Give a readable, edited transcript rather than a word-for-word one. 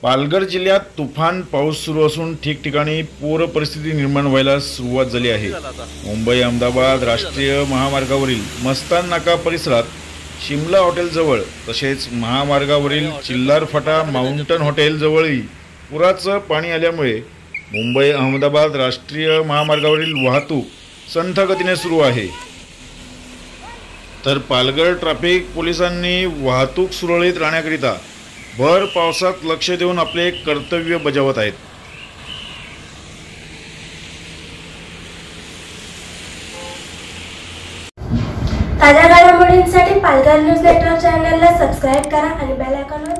पालघर जिल्ह्यात तुफान पाऊस सुरू असून ठिकठिकाणी पूर परिस्थिती निर्माण व्हायला सुरुवात झाली आहे। मुंबई अहमदाबाद राष्ट्रीय महामार्गावरील मस्तान नाका परिसरात शिमला हॉटेल जवळ तसेच महामार्गावरील चिल्लार फाटा माउंटन हॉटेल जवळही पुराचं पाणी आल्यामुळे मुंबई अहमदाबाद राष्ट्रीय महामार्गावरील वाहतूक संथ गतीने सुरू आहे। तर पालघर ट्रॅफिक पोलिसांनी वाहतूक सुरळीत राहण्याकरिता भर पावसात लक्ष देऊन आपले कर्तव्य बजावत आहेत। ताज्या घडामोडींसाठी पालघर न्यूज नेटवर्क चॅनलला सबस्क्राइब करा आणि बेल आयकॉनवर